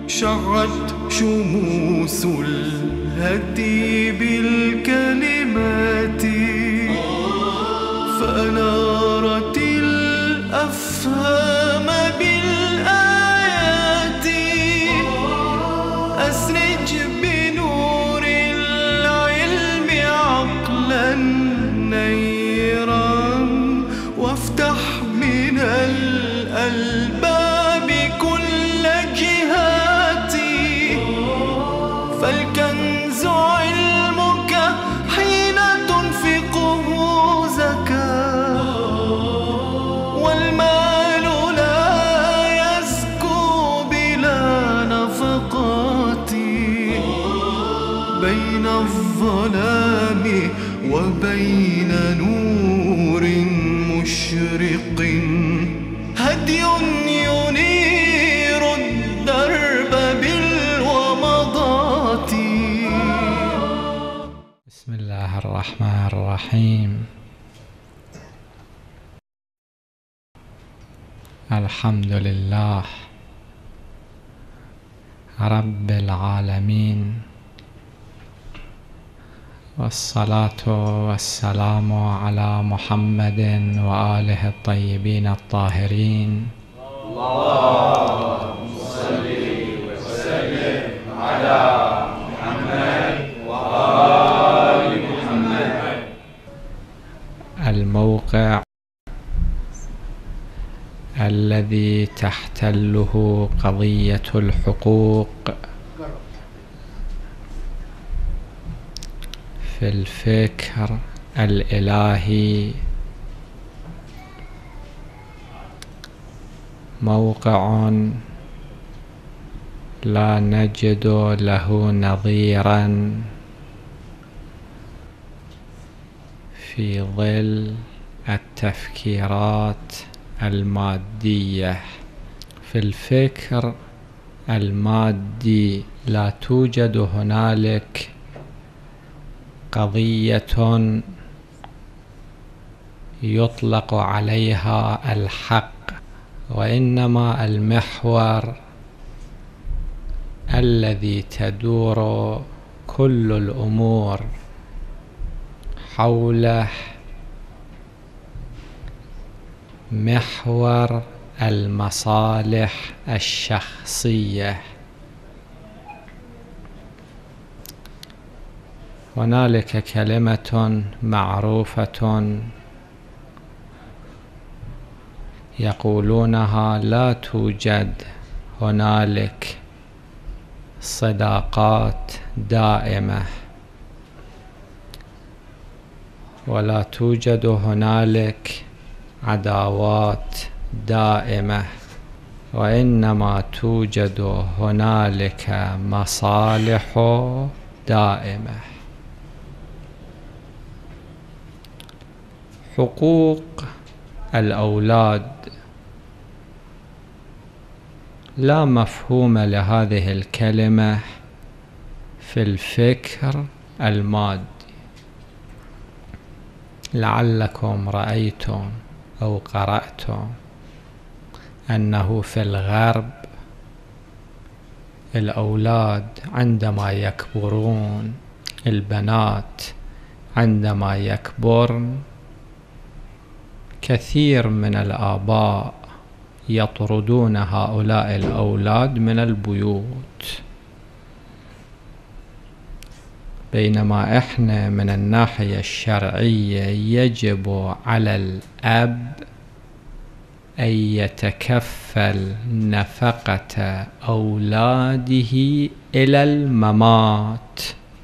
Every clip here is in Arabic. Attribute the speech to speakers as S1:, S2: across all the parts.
S1: شعت شموس الهدي بالكلمات فأنارت الأفهام بالآيات. أسرج بنور العلم عقلا نيرا وافتح من الألباب كل جهاتي. فالكنز علمك حين تنفقه زكاة، والمال لا يزكو بلا نفقات. بين الظلام وبين نور مشرق هدي ينير الدرب بالومضات.
S2: بسم الله الرحمن الرحيم. الحمد لله رب العالمين، والصلاة والسلام على محمد وآله الطيبين الطاهرين.
S3: اللهم صل وسلم على محمد وآل محمد.
S2: الموقع الذي تحتله قضية الحقوق في الفكر الإلهي موقع لا نجد له نظيرا في ظل التفكيرات المادية. في الفكر المادي لا توجد هنالك قضية يطلق عليها الحق، وإنما المحور الذي تدور كل الأمور حوله محور المصالح الشخصية. هنالك كلمة معروفة يقولونها: لا توجد هنالك صداقات دائمة، ولا توجد هنالك عداوات دائمة، وإنما توجد هنالك مصالح دائمة. حقوق الأولاد لا مفهوم لهذه الكلمة في الفكر المادي. لعلكم رأيتم أو قرأتم أنه في الغرب الأولاد عندما يكبرون، البنات عندما يكبرن، كثير من الآباء يطردون هؤلاء الأولاد من البيوت، بينما إحنا من الناحية الشرعية يجب على الأب أن يتكفل نفقة أولاده إلى الممات.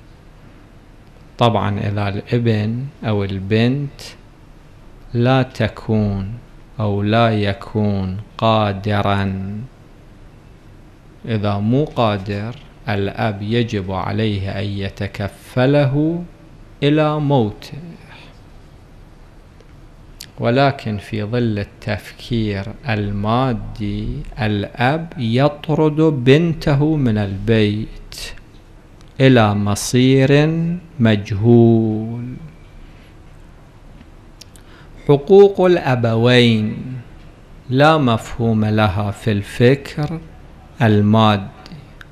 S2: طبعا إذا الابن أو البنت لا تكون أو لا يكون قادرا، إذا مو قادر الأب يجب عليه أن يتكفله إلى موته. ولكن في ظل التفكير المادي الأب يطرد بنته من البيت إلى مصير مجهول. حقوق الأبوين لا مفهوم لها في الفكر المادي.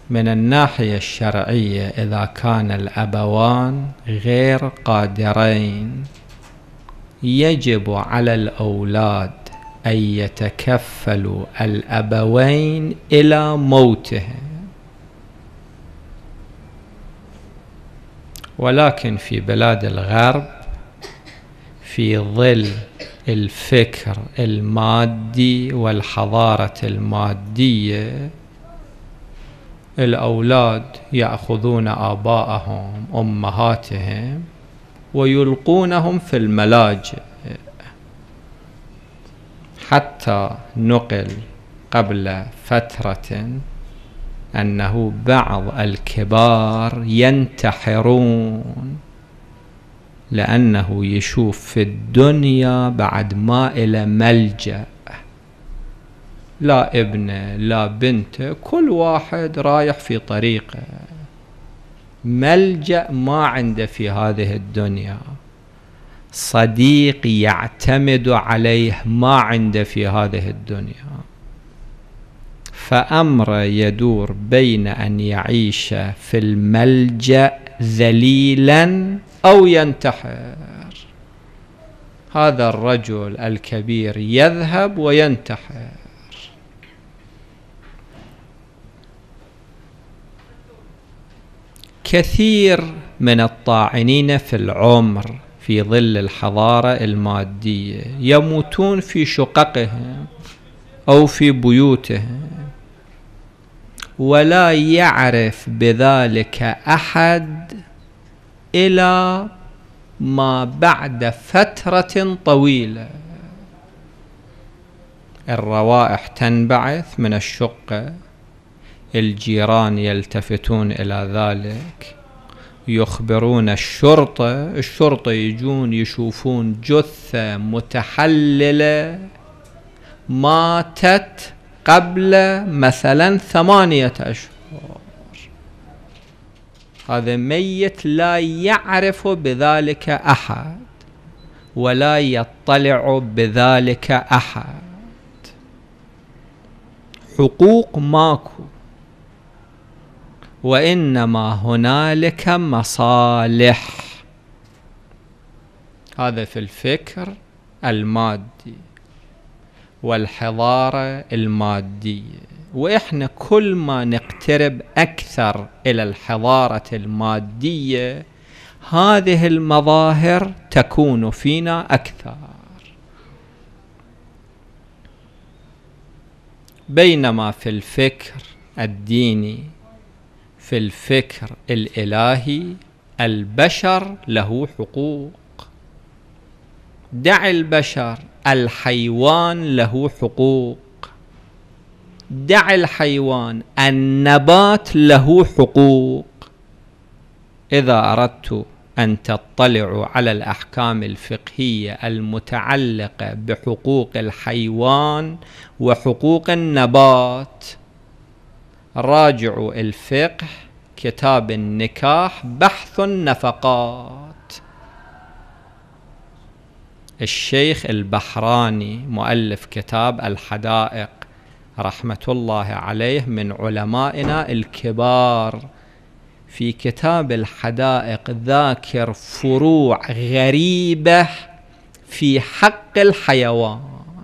S2: من الناحية الشرعية إذا كان الأبوان غير قادرين يجب على الأولاد أن يتكفلوا الأبوين إلى موتهم. ولكن في بلاد الغرب في ظل الفكر المادي والحضارة المادية الأولاد يأخذون آباءهم أمهاتهم ويلقونهم في الملاجئ، حتى نقل قبل فترة أنه بعض الكبار ينتحرون لأنه يشوف في الدنيا بعد ما إلى ملجأ، لا ابنه لا بنته، كل واحد رايح في طريقه، ملجأ ما عنده في هذه الدنيا، صديق يعتمد عليه ما عنده في هذه الدنيا، فأمره يدور بين أن يعيش في الملجأ ذليلا أو ينتحر. هذا الرجل الكبير يذهب وينتحر. كثير من الطاعنين في العمر في ظل الحضارة المادية يموتون في شققهم أو في بيوتهم ولا يعرف بذلك أحد إلى ما بعد فترة طويلة. الروائح تنبعث من الشقة، الجيران يلتفتون إلى ذلك، يخبرون الشرطة يجون يشوفون جثة متحللة ماتت قبل مثلا 8 أشهر. هذا ميت لا يعرف بذلك أحد ولا يطلع بذلك أحد. حقوق ماكو، وإنما هنالك مصالح. هذا في الفكر المادي والحضارة المادية. وإحنا كل ما نقترب أكثر إلى الحضارة المادية هذه المظاهر تكون فينا أكثر، بينما في الفكر الديني في الفكر الإلهي البشر له حقوق. دع البشر، الحيوان له حقوق، دع الحيوان، النبات له حقوق. إذا أردت أن تطلعوا على الأحكام الفقهية المتعلقة بحقوق الحيوان وحقوق النبات راجعوا الفقه، كتاب النكاح، بحث النفقات. الشيخ البحراني مؤلف كتاب الحدائق رحمة الله عليه من علمائنا الكبار، في كتاب الحدائق ذاكر فروع غريبة في حق الحيوان.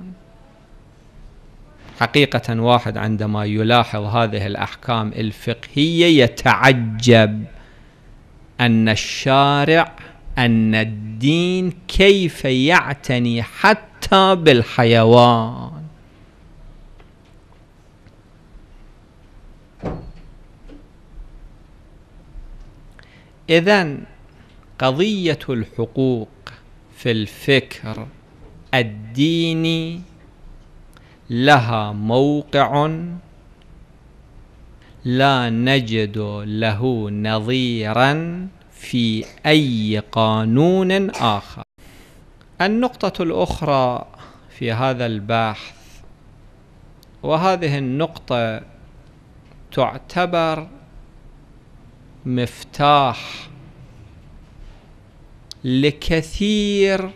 S2: حقيقة واحد عندما يلاحظ هذه الأحكام الفقهية يتعجب أن الشارع، أن الدين كيف يعتني حتى بالحيوان. إذن قضية الحقوق في الفكر الديني لها موقع لا نجد له نظيرا في أي قانون آخر. النقطة الأخرى في هذا البحث، وهذه النقطة تعتبر مفتاح لكثير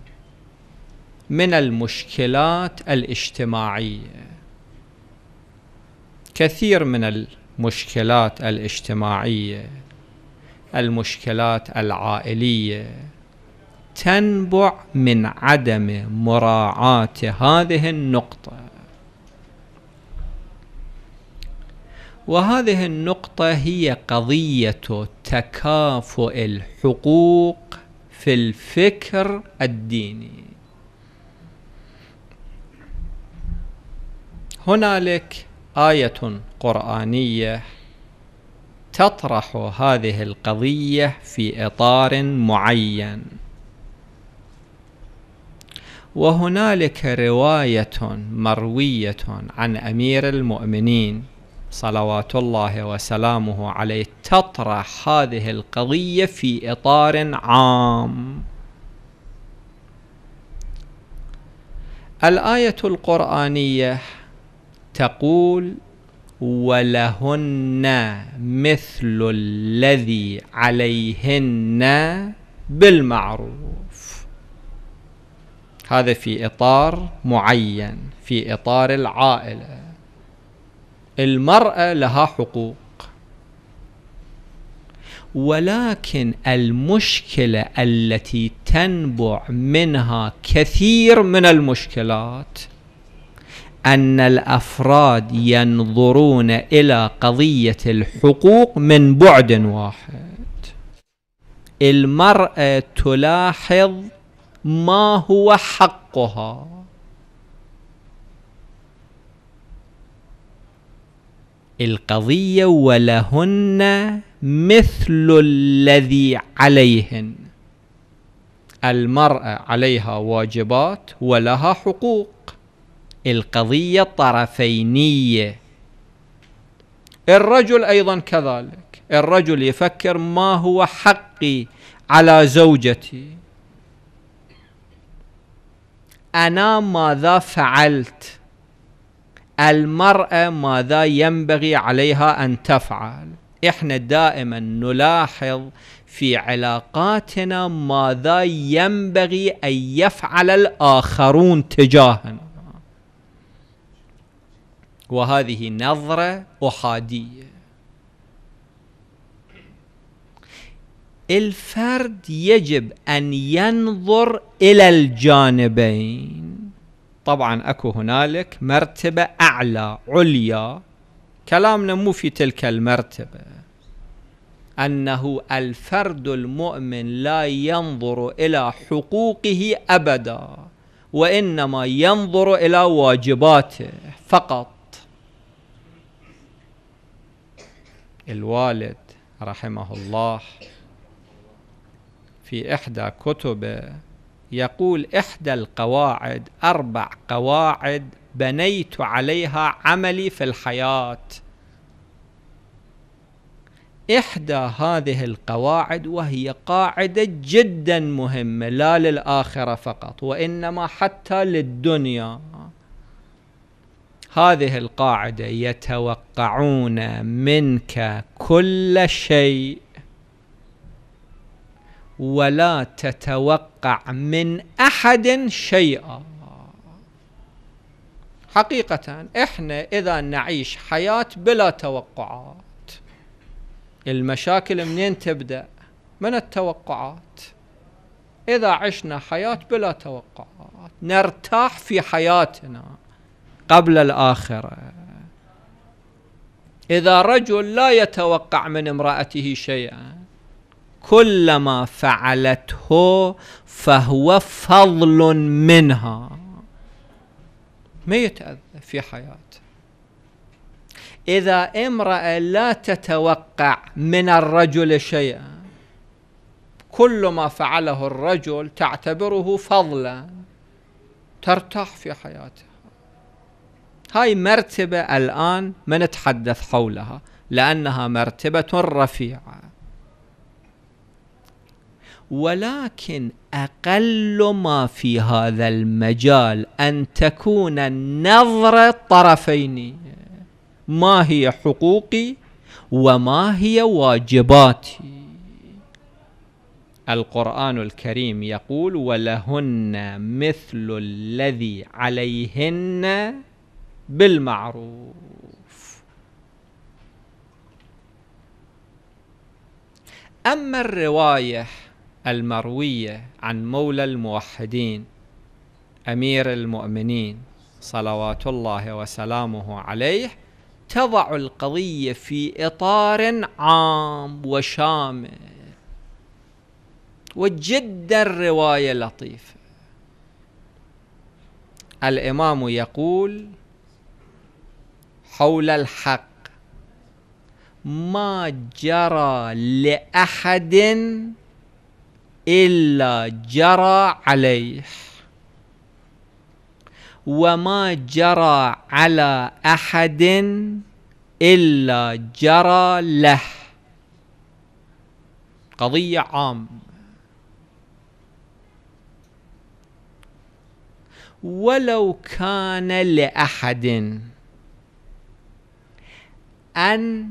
S2: من المشكلات الاجتماعية. كثير من المشكلات الاجتماعية، المشكلات العائلية، تنبع من عدم مراعاة هذه النقطة. وهذه النقطة هي قضية تكافؤ الحقوق في الفكر الديني. هنالك آية قرآنية تطرح هذه القضية في إطار معين، وهنالك رواية مروية عن أمير المؤمنين صلوات الله وسلامه عليه تطرح هذه القضية في إطار عام. الآية القرآنية تقول: ولهن مثل الذي عليهن بالمعروف. هذا في إطار معين، في إطار العائلة. المرأة لها حقوق، ولكن المشكلة التي تنبع منها كثير من المشكلات أن الأفراد ينظرون إلى قضية الحقوق من بعد واحد. المرأة تلاحظ ما هو حقها، القضية ولهن مثل الذي عليهن. المرأة عليها واجبات ولها حقوق، القضية طرفينية. الرجل أيضا كذلك، الرجل يفكر ما هو حقي على زوجتي، أنا ماذا فعلت، المرأة ماذا ينبغي عليها أن تفعل. إحنا دائما نلاحظ في علاقاتنا ماذا ينبغي أن يفعل الآخرون تجاهنا، وهذه نظرة أحادية. الفرد يجب أن ينظر إلى الجانبين. طبعا أكو هنالك مرتبة أعلى عليا، كلامنا مو في تلك المرتبة، أنه الفرد المؤمن لا ينظر إلى حقوقه أبدا، وإنما ينظر إلى واجباته فقط. الوالد رحمه الله في إحدى كتبه يقول: إحدى القواعد 4 قواعد بنيت عليها عملي في الحياة. إحدى هذه القواعد، وهي قاعدة جدا مهمة لا للآخرة فقط وإنما حتى للدنيا، هذه القاعدة: يتوقعون منك كل شيء ولا تتوقع من أحد شيئا. حقيقة إحنا إذا نعيش حياة بلا توقعات، المشاكل منين تبدأ؟ من التوقعات. إذا عشنا حياة بلا توقعات نرتاح في حياتنا قبل الآخرة. إذا رجل لا يتوقع من امرأته شيئا، كلما فعلته فهو فضل منها، ما يتأذى في حياته. إذا امرأة لا تتوقع من الرجل شيئا، كل ما فعله الرجل تعتبره فضلا، ترتاح في حياتها. هاي مرتبة الآن ما نتحدث حولها لأنها مرتبة رفيعة، ولكن أقل ما في هذا المجال أن تكون النظرة طرفين: ما هي حقوقي وما هي واجباتي. القرآن الكريم يقول: ولهن مثل الذي عليهن بالمعروف. أما الرواية المروية عن مولى الموحدين أمير المؤمنين صلوات الله وسلامه عليه تضع القضية في إطار عام وشامل، وجدا رواية لطيفة. الإمام يقول حول الحق: ما جرى لأحد إلا جرى عليه، وما جرى على أحد إلا جرى له. قضية عامة. ولو كان لأحد أن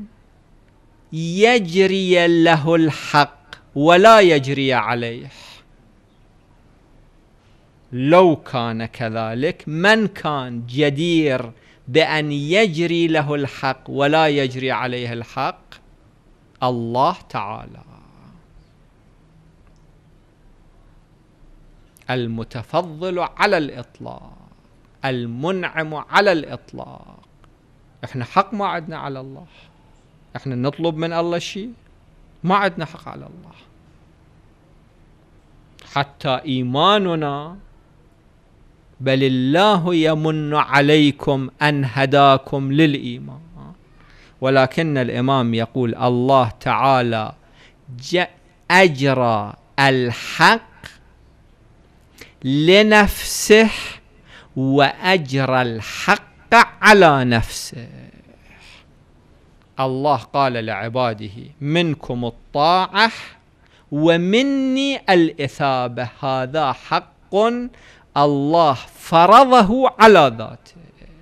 S2: يجري له الحق ولا يجري عليه، لو كان كذلك، من كان جدير بأن يجري له الحق ولا يجري عليه الحق؟ الله تعالى، المتفضل على الإطلاق، المنعم على الإطلاق. احنا حق ما عندنا على الله، احنا نطلب من الله شيء؟ ما عندنا حق على الله. حتى إيماننا بل الله يمن عليكم أن هداكم للإيمان، ولكن الإمام يقول الله تعالى أجرى الحق لنفسه وأجرى الحق على نفسه. الله قال لعباده: منكم الطاعة ومني الإثابة. هذا حق الله فرضه على ذاته.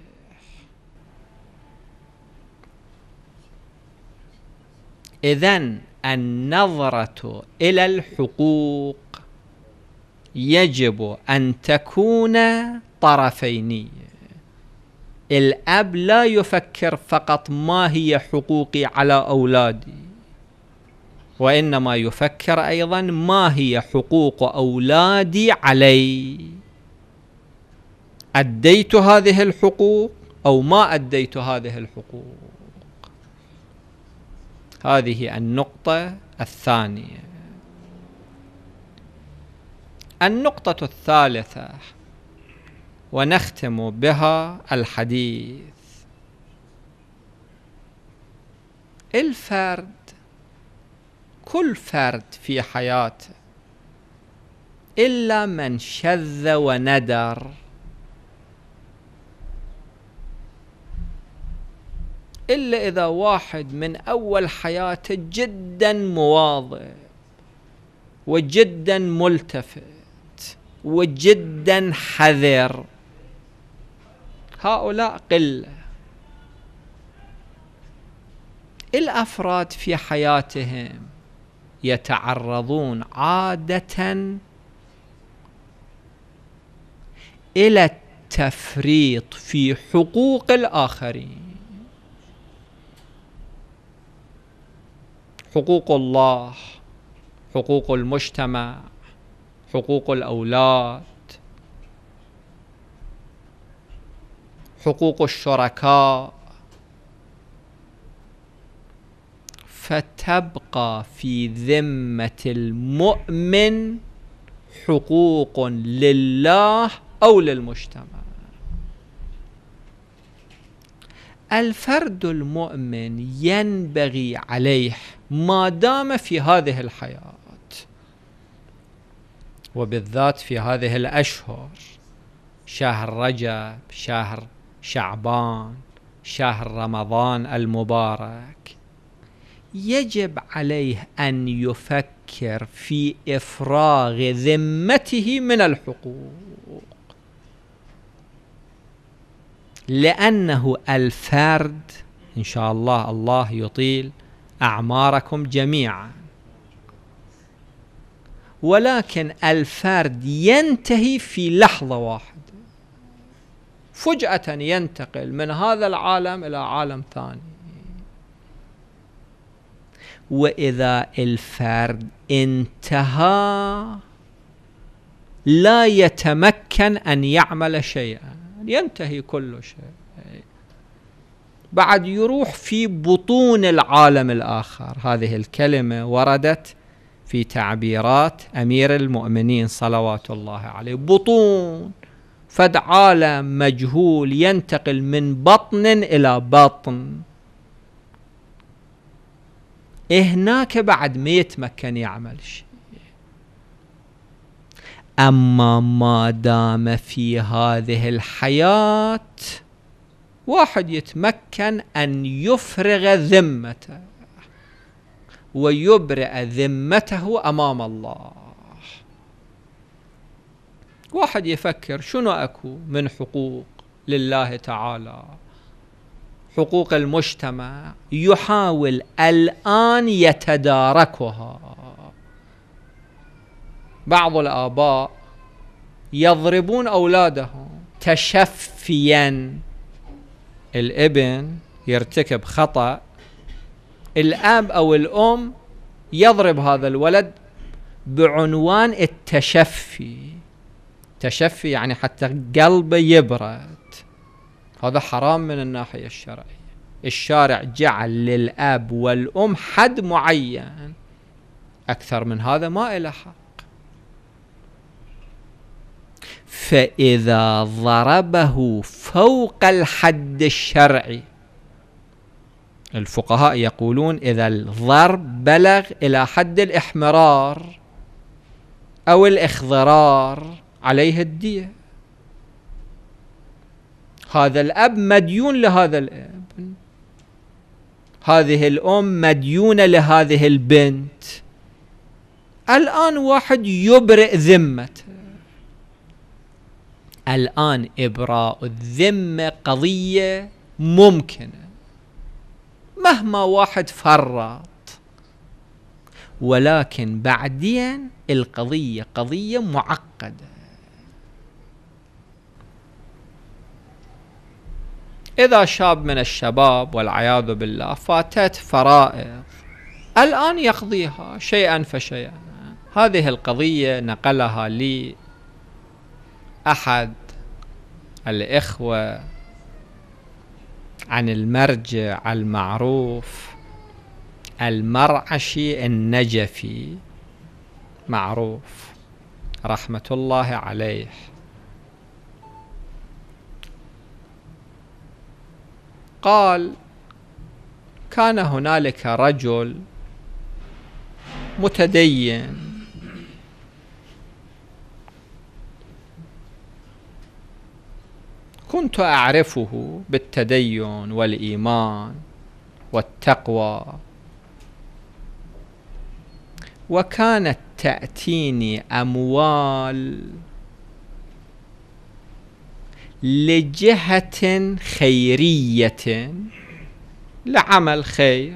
S2: إذن النظرة إلى الحقوق يجب أن تكون طرفينية. الأب لا يفكر فقط ما هي حقوقي على أولادي، وإنما يفكر أيضا ما هي حقوق أولادي علي. أديت هذه الحقوق أو ما أديت هذه الحقوق؟ هذه النقطة الثانية. النقطة الثالثة ونختم بها الحديث: الفرد، كل فرد في حياته إلا من شذ وندر، إلا إذا واحد من أول حياته جدا مواظب وجدا ملتفت وجدا حذر، هؤلاء قلة. الأفراد في حياتهم يتعرضون عادة إلى التفريط في حقوق الآخرين، حقوق الله، حقوق المجتمع، حقوق الأولاد، حقوق الشركاء، فتبقى في ذمة المؤمن حقوق لله أو للمجتمع. الفرد المؤمن ينبغي عليه ما دام في هذه الحياة، وبالذات في هذه الأشهر، شهر رجب، شهر شعبان، شهر رمضان المبارك، يجب عليه أن يفكر في إفراغ ذمته من الحقوق، لأنه الفرد إن شاء الله، الله يطيل أعماركم جميعا، ولكن الفرد ينتهي في لحظة واحدة، فجأة ينتقل من هذا العالم إلى عالم ثاني. وإذا الفرد انتهى لا يتمكن أن يعمل شيئا، ينتهي كل شيء، بعد يروح في بطون العالم الآخر. هذه الكلمة وردت في تعبيرات أمير المؤمنين صلوات الله عليه، بطون، فد عالم مجهول ينتقل من بطن إلى بطن، هناك بعد ما يتمكن يعمل شيء. أما ما دام في هذه الحياة واحد يتمكن أن يفرغ ذمته ويبرئ ذمته أمام الله. واحد يفكر شنو أكو من حقوق لله تعالى، حقوق المجتمع، يحاول الآن يتداركها. بعض الآباء يضربون أولادهم تشفيا، الابن يرتكب خطأ، الأب أو الأم يضرب هذا الولد بعنوان التشفي. تشفي يعني حتى قلبه يبرد. هذا حرام من الناحية الشرعية. الشارع جعل للأب والأم حد معين، أكثر من هذا ما إله حق. فإذا ضربه فوق الحد الشرعي، الفقهاء يقولون إذا الضرب بلغ إلى حد الإحمرار أو الإخضرار عليه الدية. هذا الأب مديون لهذا الابن، هذه الأم مديونة لهذه البنت. الآن واحد يبرئ ذمته. الآن إبراء الذمة قضية ممكنة مهما واحد فرط، ولكن بعدين القضية قضية معقدة. إذا شاب من الشباب والعياذ بالله فاتت فرائض، الآن يقضيها شيئا فشيئا. هذه القضية نقلها لي أحد الإخوة عن المرجع المعروف المرعشي النجفي، معروف رحمة الله عليه. قال: كان هنالك رجل متدين كنت أعرفه بالتدين والإيمان والتقوى، وكانت تأتيني أموال لجهة خيرية، لعمل خير،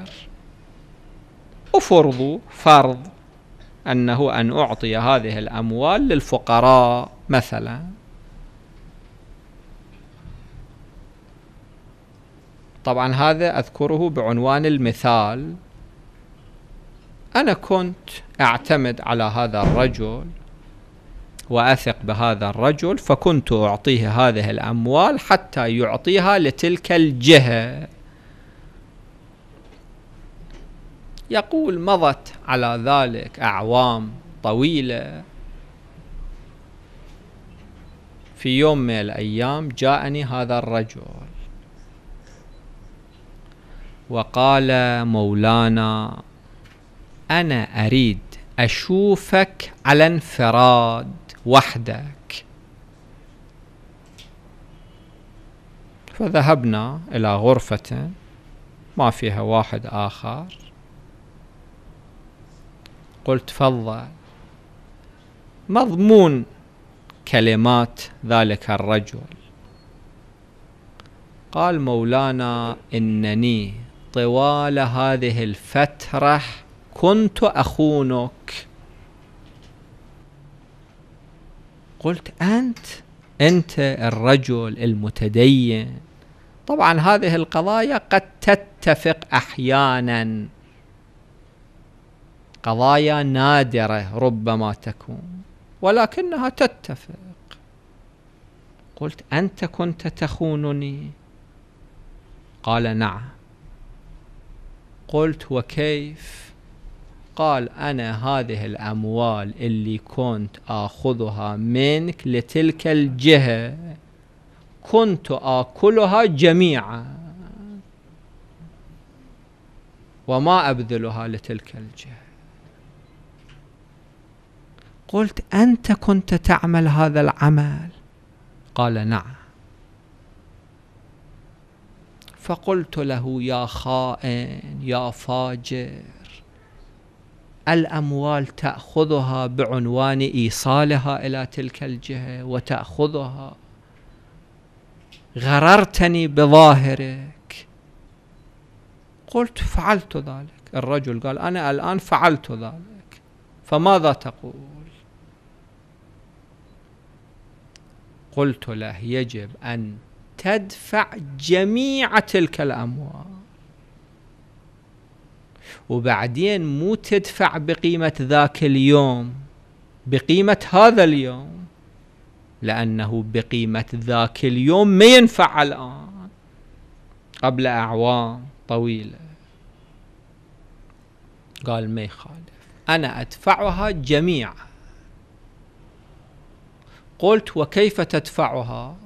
S2: فرض أنه أن أعطي هذه الأموال للفقراء مثلا. طبعا هذا أذكره بعنوان المثال. أنا كنت أعتمد على هذا الرجل وأثق بهذا الرجل، فكنت أعطيه هذه الأموال حتى يعطيها لتلك الجهة. يقول: مضت على ذلك أعوام طويلة. في يوم من الأيام جاءني هذا الرجل وقال: مولانا، أنا أريد أشوفك على انفراد وحدك. فذهبنا إلى غرفة ما فيها واحد آخر. قلت: تفضل. مضمون كلمات ذلك الرجل: قال: مولانا، إنني طوال هذه الفترة كنت أخونك. قلت: أنت الرجل المتدين. طبعا هذه القضايا قد تتفق أحيانا، قضايا نادرة ربما تكون ولكنها تتفق. قلت أنت كنت تخونني؟ قال نعم. قلت وكيف؟ قال أنا هذه الأموال اللي كنت آخذها منك لتلك الجهة كنت آكلها جميعا وما أبذلها لتلك الجهة. قلت أنت كنت تعمل هذا العمل؟ قال نعم. فقلت له يا خائن يا فاجر، الأموال تأخذها بعنوان إيصالها إلى تلك الجهة وتأخذها، غررتني بظاهرك. قلت فعلت ذلك. الرجل قال أنا الآن فعلت ذلك، فماذا تقول؟ قلت له يجب أن تدفع جميع تلك الأموال، وبعدين مو تدفع بقيمة ذاك اليوم، بقيمة هذا اليوم، لأنه بقيمة ذاك اليوم ما ينفع الآن، قبل أعوام طويلة. قال ما يخالف، أنا أدفعها جميعا. قلت وكيف تدفعها؟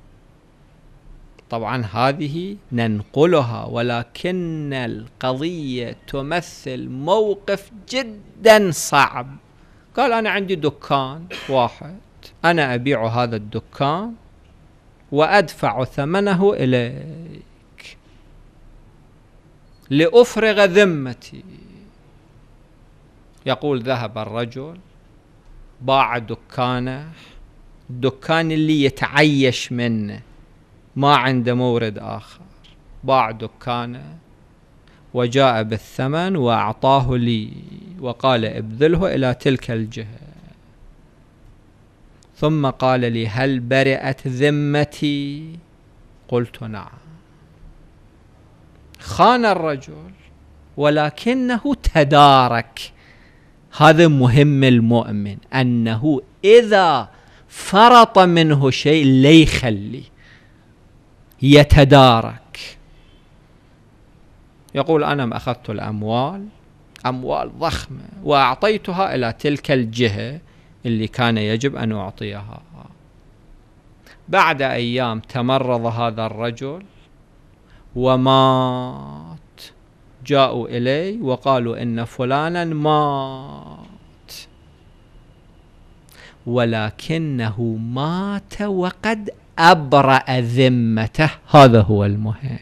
S2: طبعا هذه ننقلها، ولكن القضية تمثل موقف جدا صعب. قال أنا عندي دكان واحد، أنا أبيع هذا الدكان وأدفع ثمنه إليك لأفرغ ذمتي. يقول ذهب الرجل باع دكانه، الدكان اللي يتعيش منه ما عنده مورد آخر، باع دكانه وجاء بالثمن وأعطاه لي وقال ابذله إلى تلك الجهة. ثم قال لي هل برئت ذمتي؟ قلت نعم. خان الرجل ولكنه تدارك. هذا مهم المؤمن، أنه إذا فرط منه شيء لا يخلي، يتدارك. يقول أنا أخذت الأموال، أموال ضخمة، وأعطيتها إلى تلك الجهة اللي كان يجب أن أعطيها. بعد أيام تمرض هذا الرجل ومات. جاءوا إلي وقالوا إن فلانا مات، ولكنه مات وقد أبرأ ذمته. هذا هو المهم.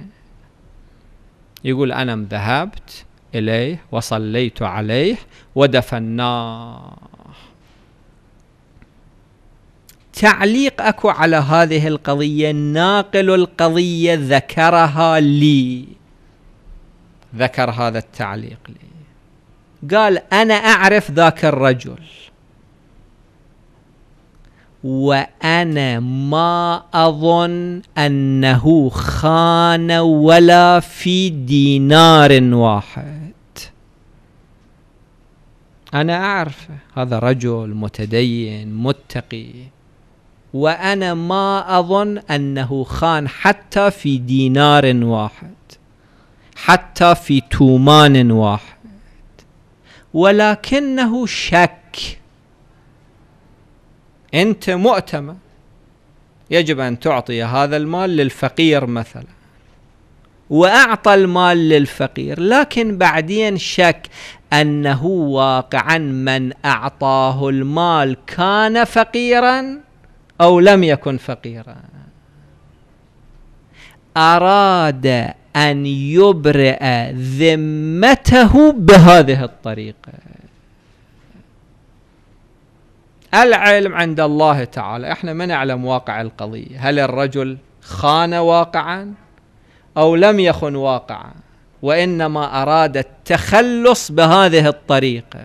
S2: يقول أنا ذهبت إليه وصليت عليه ودفناه. تعليق أكو على هذه القضية، ناقل القضية ذكرها لي، ذكر هذا التعليق لي. قال أنا أعرف ذاك الرجل، وأنا ما أظن أنه خان ولا في دينار واحد. أنا أعرفه، هذا رجل متدين متقي، وأنا ما أظن أنه خان حتى في دينار واحد، حتى في تومان واحد، ولكنه شك. أنت مؤتمن، يجب أن تعطي هذا المال للفقير مثلا، وأعطى المال للفقير، لكن بعدين شك أنه واقعا من أعطاه المال كان فقيرا أو لم يكن فقيرا. أراد أن يبرئ ذمته بهذه الطريقة. العلم عند الله تعالى، احنا ما نعلم واقع القضية، هل الرجل خان واقعا أو لم يخن واقعا، وإنما أراد التخلص بهذه الطريقة.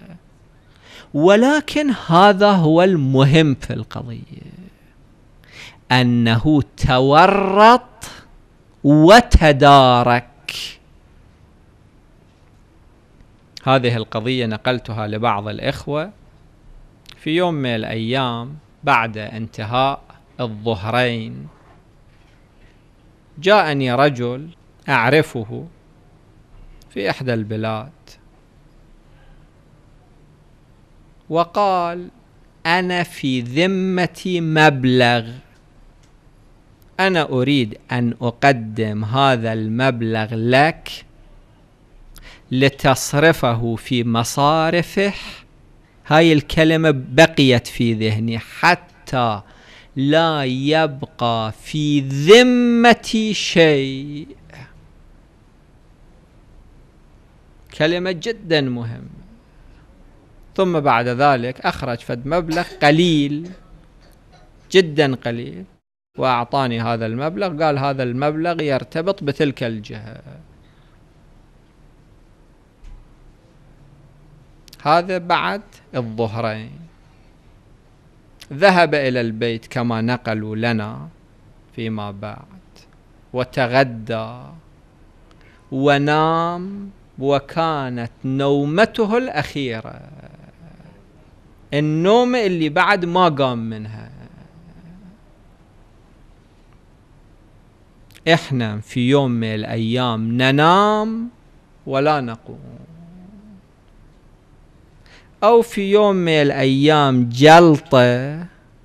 S2: ولكن هذا هو المهم في القضية، أنه تورط وتدارك. هذه القضية نقلتها لبعض الإخوة في يوم من الأيام بعد انتهاء الظهرين. جاءني رجل أعرفه في إحدى البلاد وقال: أنا في ذمتي مبلغ، أنا أريد أن أقدم هذا المبلغ لك لتصرفه في مصارفه. هاي الكلمة بقيت في ذهني حتى لا يبقى في ذمتي شيء. كلمة جدا مهمة. ثم بعد ذلك أخرج فد مبلغ قليل جدا قليل وأعطاني هذا المبلغ، قال هذا المبلغ يرتبط بتلك الجهة. هذا بعد الظهرين. ذهب إلى البيت كما نقلوا لنا فيما بعد وتغدى ونام، وكانت نومته الأخيرة، النوم اللي بعد ما قام منها. إحنا في يوم من الأيام ننام ولا نقوم، أو في يوم من الأيام جلطة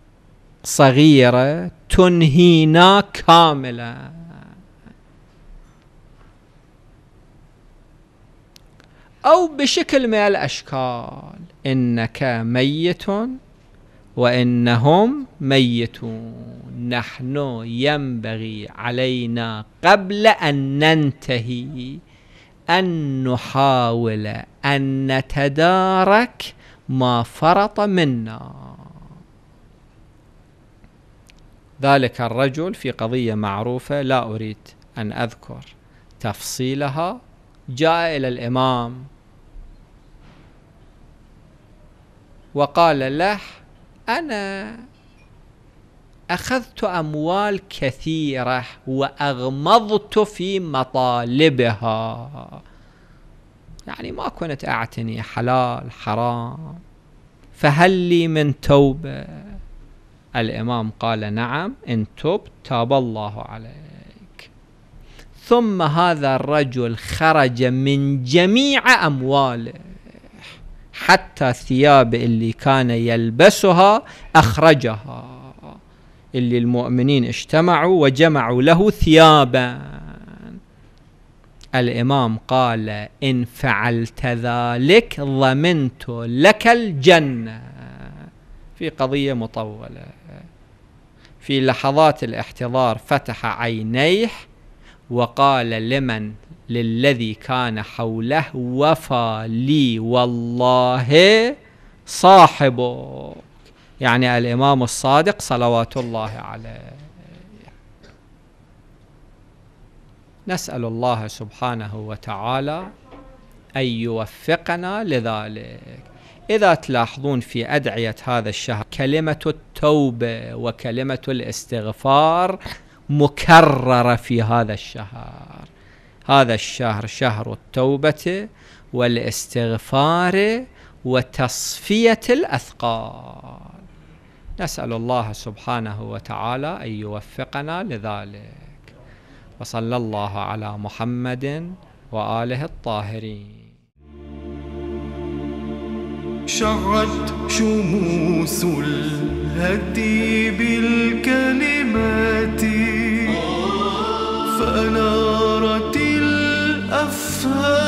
S2: صغيرة تنهينا كاملا. أو بشكل من الأشكال، إنك ميت وإنهم ميتون. نحن ينبغي علينا قبل أن ننتهي أن نحاول أن نتدارك ما فرط منا. ذلك الرجل في قضية معروفة لا أريد أن أذكر تفصيلها، جاء إلى الإمام وقال له: أنا أخذت أموال كثيرة وأغمضت في مطالبها، يعني ما كنت أعتني حلال حرام، فهل لي من توبة؟ الإمام قال: نعم، إن تبت تاب الله عليك. ثم هذا الرجل خرج من جميع أمواله، حتى الثياب اللي كان يلبسها أخرجها، اللي المؤمنين اجتمعوا وجمعوا له ثيابا. الإمام قال: إن فعلت ذلك ضمنت لك الجنة. في قضية مطولة. في لحظات الاحتضار فتح عينيه وقال للذي كان حوله: وفى لي والله صاحبك، يعني الإمام الصادق صلوات الله عليه. نسأل الله سبحانه وتعالى أن يوفقنا لذلك. إذا تلاحظون في أدعية هذا الشهر كلمة التوبة وكلمة الاستغفار مكررة في هذا الشهر. هذا الشهر شهر التوبة والاستغفار وتصفية الأثقال. نسأل الله سبحانه وتعالى أن يوفقنا لذلك. وصلى الله على محمد وآله الطاهرين.
S1: شعت شموس الهدي بالكلمات، فأنارت الأفهام